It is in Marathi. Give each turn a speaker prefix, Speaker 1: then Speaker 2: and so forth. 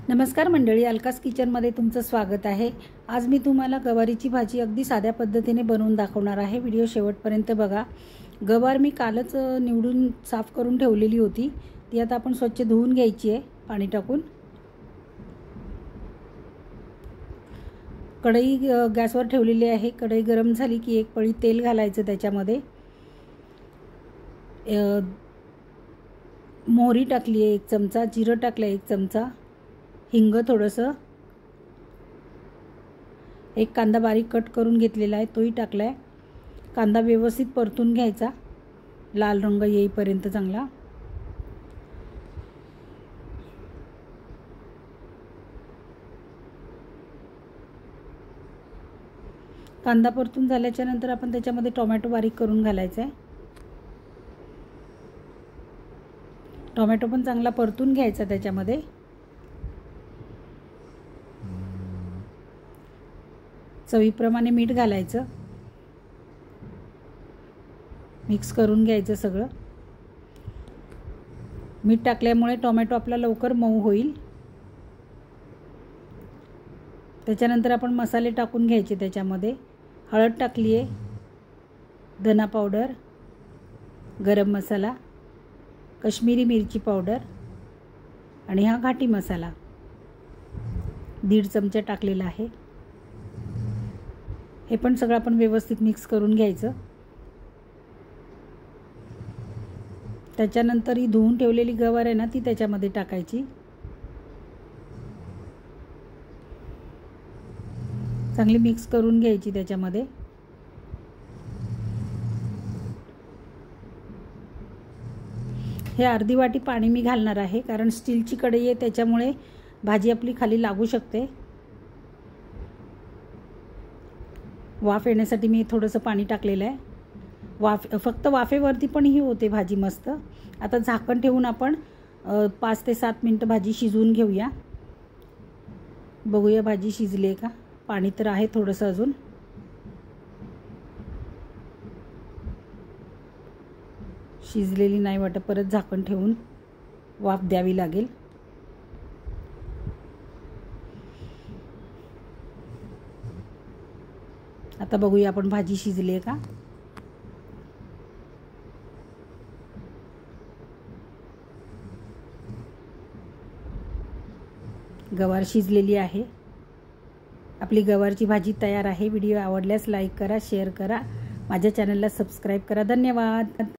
Speaker 1: नमस्कार मंडळी, अलकास किचनमध्ये तुमचं स्वागत आहे। आज मी तुम्हाला गवारीची भाजी अगदी साध्या पद्धतीने बनवून दाखवणार आहे। व्हिडिओ शेवटपर्यंत बघा। गवार मी कालच निवडून साफ करून ठेवलेली होती। ती आता आपण स्वच्छ धुवून घ्यायची आहे पाणी टाकून। कढई गॅसवर ठेवलेली आहे। कढई गरम झाली की एक पळी तेल घालायचं त्याच्यामध्ये। मोहरी टाकली आहे 1 चमचा, जिरं टाकलं 1 चमचा, हिंग थोडंसं, एक कांदा बारीक कट करून घेतलेला आहे तोही टाकलाय। कांदा व्यवस्थित परतून घ्यायचा लाल रंग येईपर्यंत चांगला। कांदा परतून झाल्याच्या नंतर आपण त्याच्यामध्ये टोमॅटो बारीक करून घालायचा आहे। टोमॅटो पण चांगला परतून घ्यायचा त्याच्यामध्ये। चवीप्रमाणे मीठ घालायचं, मिक्स करून घ्यायचं सगळं। मीठ टाकल्यामुळे टोमॅटो आपला लवकर मऊ होईल। त्याच्यानंतर आपण मसाले टाकून घ्यायचे त्याच्यामध्ये। हळद टाकली आहे, धना पावडर, गरम मसाला, काश्मीरी मिरची पावडर आणि हा घाटी मसाला 1.5 चमचा टाकलेला आहे। हे पण सगळं आपण व्यवस्थित मिक्स करून घ्यायचं। त्याच्यानंतर ही धुवून ठेवलेली गवार आहे ना ती त्याच्यामध्ये टाकायची। चांगली मिक्स करून घ्यायची त्याच्यामध्ये। हे अर्धी वाटी पाणी मी घालणार आहे, कारण स्टीलची कढई आहे त्याच्यामुळे भाजी आपली खाली लागू शकते। वाफ येण्यासाठी मी थोडंसं पाणी टाकलेलं आहे। फक्त वाफेवरती पण ही होते भाजी मस्त। आता झाकण ठेवून आपण 5 ते 7 मिनिटं भाजी शिजवून घेऊया। बघूया भाजी शिजली आहे का। पाणी तर आहे थोडंसं अजून। शिजलेली नाही वाटत, परत झाकण ठेवून वाफ द्यावी लागेल। आता बघूया आपण भाजी शिजली आहे का। गवार शिजलेली आहे। आपली गवारची भाजी तयार आहे। व्हिडिओ आवडल्यास लाईक करा, शेअर करा, माझ्या चॅनलला सबस्क्राईब करा। धन्यवाद।